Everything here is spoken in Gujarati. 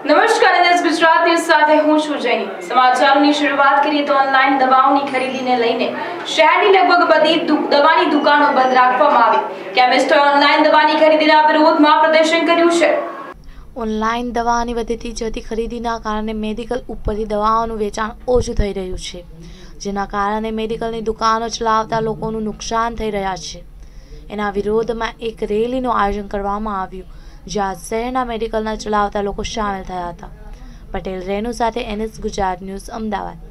નમસ્કાર એનએસ ગુજરાત ન્યૂઝ સાથે હું છું જૈની। સમાચારોની શરૂઆત કરીએ તો ઓનલાઈન દવાઓની ખરીદીને લઈને શહેરની લગભગ બધી દવાની દુકાનો બંધ રાખવામાં આવી। કેમિસ્ટોએ ઓનલાઈન દવાની ખરીદીના વિરોધમાં પ્રદર્શન કર્યું છે। ઓનલાઈન દવાની વધતી જતી ખરીદીના કારણે મેડિકલ ઉપરથી દવાઓનું વેચાણ ઓછું થઈ રહ્યું છે, જેના કારણે મેડિકલની દુકાનો ચલાવતા લોકોનું નુકસાન થઈ રહ્યા છે। એના વિરોધમાં એક રેલીનું આયોજન કરવામાં આવ્યું, જ્યાં શહેરના મેડિકલના ચલાવતા લોકો સામેલ થયા હતા। પટેલ રેનુ સાથે એનએસ ગુજરાત ન્યૂઝ, અમદાવાદ।